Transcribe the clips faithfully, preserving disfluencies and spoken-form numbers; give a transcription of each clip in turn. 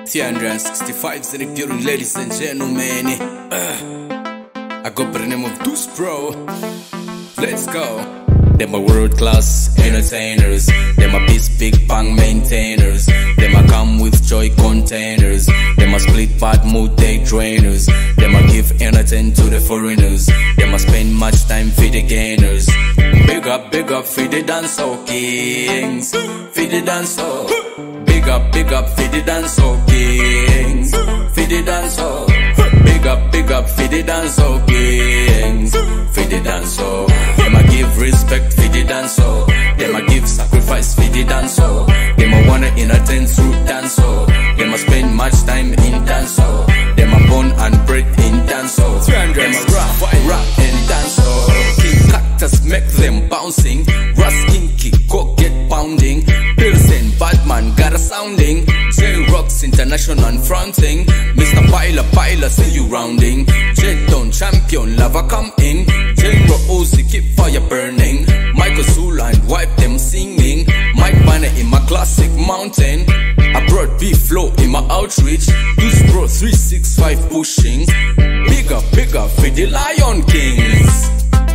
three hundred sixty-five selected, ladies and gentlemen. uh, I go by the name of Deuce Pro. Let's go. Them a world class entertainers. Them a piece big bang maintainers. Them a come with joy containers. Them a split part mood day drainers. Them a give entertain to the foreigners. Them a spend much time for the gainers. Big up, big up for the dancehall kings. For the dancehall. Big up, big up for the dancehall kings. For the dancehall. Big up, big up for the dancehall kings. For the dancehall. Them a give respect for the dancehall. Them a give sacrifice for the dancehall. Them a wanna entertain through dancehall. Them a spend much time in dancehall. Them a born and bred in dancehall. Them a rap, rap in dancehall. King Cactus make them bouncing. Raskinky go get pounding. Pilsen Batman got a sounding. J-Rocks international and fronting. Mister Piler Piler say you rounding. J-Town champion lava come in. J-Rock Uzi keep fire burning. Michael Zula and wipe them singing. Mike Banner in my classic mountain. I brought B-Flow in my outreach. Deuce Pro three six five pushing. Bigger, bigger for the Lion Kings.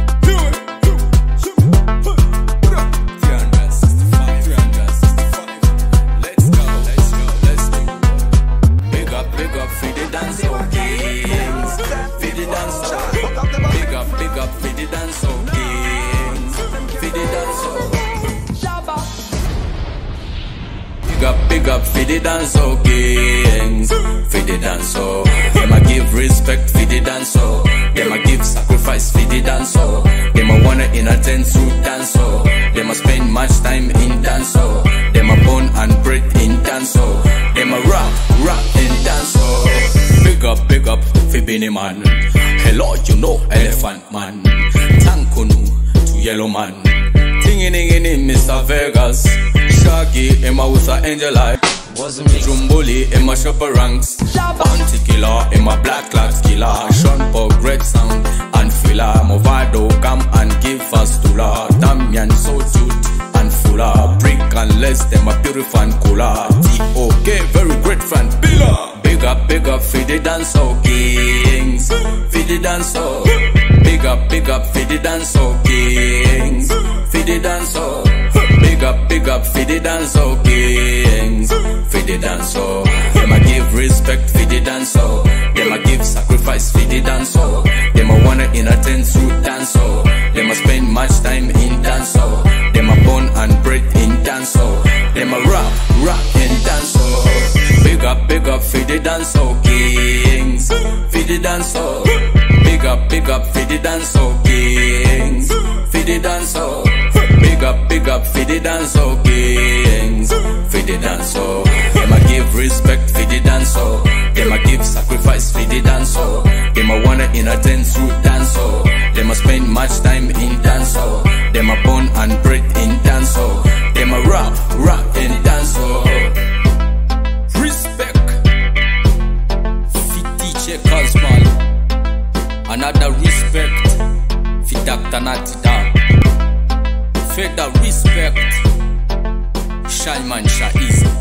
Big up, big up for the dancehall kings. For the dancehall. Them a give respect for the dancehall. Them a give sacrifice for the dancehall. Them a wanna entertain through dancehall. Them a spend much time in dancehall. Them a born and bred in dancehall. Them a rap, rap in dancehall. Big up, big up for Benny Man. Hello, you know Elephant Man. Tankunu to Yellow Man. Tingy-ningy-ning, Mister Vegas. Shaggy, Emma with her angel eye. Jumbuli, Emma shopper ranks. Bounty killer, Emma black cloud killer. Sean Paul, great sound and filler. Movado, come and give us tula. Damian, so cute and fuller. Brick and less, them a beautiful and cooler. T O K, very great friend, Billa. Big up, big up for the dancehall kings. For the dancehall. Big up, big up for the dancehall kings. For the dancehall. Big up, big up for the dancehall kings. For the dancehall. Them a give respect for the dancehall. Them a give sacrifice for the dancehall. Them a wanna entertain through dancehall. Them a spend much time in dancehall. Them a born and bred in dancehall. Them a rap, rap in dancehall. Big up, big up for the dancehall kings. For the dancehall. Big up, big up for the dancehall kings. For the dancehall. Big up, big up for the dancehall kings. For the dancehall. Them a give respect for the dancehall. Them a give sacrifice for the dancehall. Them a wanna entertain through dancehall. Them a spend much time in dancehall. Them a born and bred in dancehall. Them a rap, rap in dancehall. Respect for D J Cosmal. Another respect for Doctor Natida. Further respect, Shaiman Shaiz.